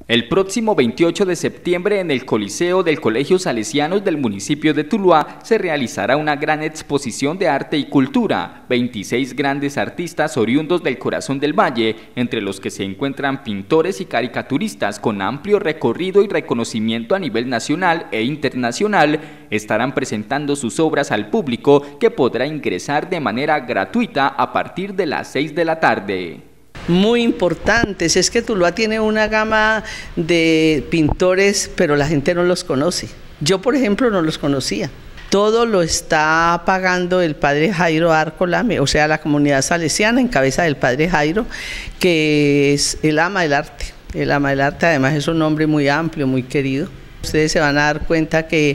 El próximo 28 de septiembre en el Coliseo del Colegio Salesianos del municipio de Tuluá se realizará una gran exposición de arte y cultura. 26 grandes artistas oriundos del corazón del valle, entre los que se encuentran pintores y caricaturistas con amplio recorrido y reconocimiento a nivel nacional e internacional, estarán presentando sus obras al público, que podrá ingresar de manera gratuita a partir de las 6 de la tarde. Muy importantes, es que Tuluá tiene una gama de pintores, pero la gente no los conoce. Yo, por ejemplo, no los conocía. Todo lo está pagando el padre Jairo Arcolame, o sea, la comunidad salesiana en cabeza del padre Jairo, que es el ama del arte. El ama del arte, además, es un hombre muy amplio, muy querido. Ustedes se van a dar cuenta que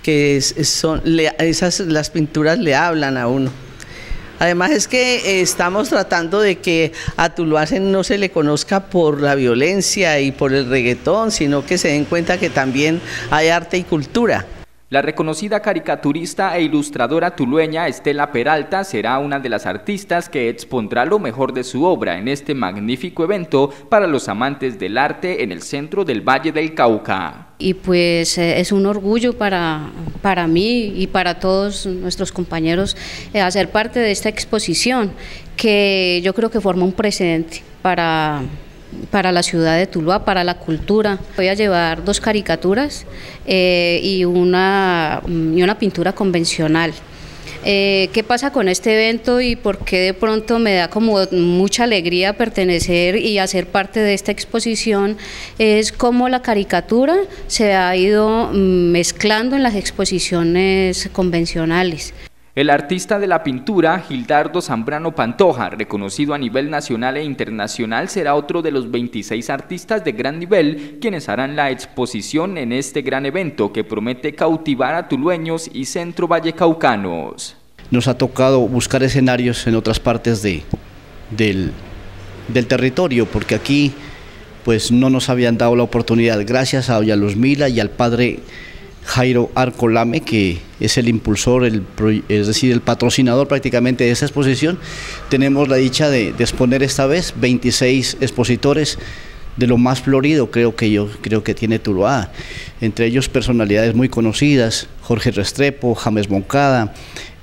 las pinturas le hablan a uno. Además es que estamos tratando de que a Tuluá no se le conozca por la violencia y por el reggaetón, sino que se den cuenta que también hay arte y cultura. La reconocida caricaturista e ilustradora tulueña Estela Peralta será una de las artistas que expondrá lo mejor de su obra en este magnífico evento para los amantes del arte en el centro del Valle del Cauca. Y pues es un orgullo para mí y para todos nuestros compañeros hacer parte de esta exposición, que yo creo que forma un precedente para la ciudad de Tuluá, para la cultura. Voy a llevar 2 caricaturas y una pintura convencional. ¿Qué pasa con este evento y por qué de pronto me da como mucha alegría pertenecer y hacer parte de esta exposición? Es cómo la caricatura se ha ido mezclando en las exposiciones convencionales. El artista de la pintura, Gildardo Zambrano Pantoja, reconocido a nivel nacional e internacional, será otro de los 26 artistas de gran nivel quienes harán la exposición en este gran evento que promete cautivar a tulueños y centro vallecaucanos. Nos ha tocado buscar escenarios en otras partes del territorio, porque aquí pues no nos habían dado la oportunidad. Gracias a doña Luzmila y al padre Jairo Arcolame, que es el impulsor, es decir, el patrocinador prácticamente de esta exposición, tenemos la dicha de exponer esta vez 26 expositores de lo más florido, creo que tiene Tuluá, entre ellos personalidades muy conocidas, Jorge Restrepo, James Moncada,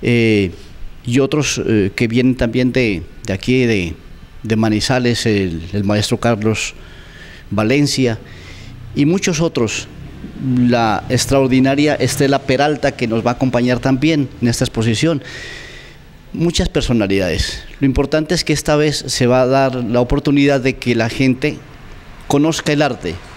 y otros que vienen también de aquí, de Manizales, el maestro Carlos Valencia, y muchos otros. La extraordinaria Estela Peralta, que nos va a acompañar también en esta exposición. Muchas personalidades. Lo importante es que esta vez se va a dar la oportunidad de que la gente conozca el arte,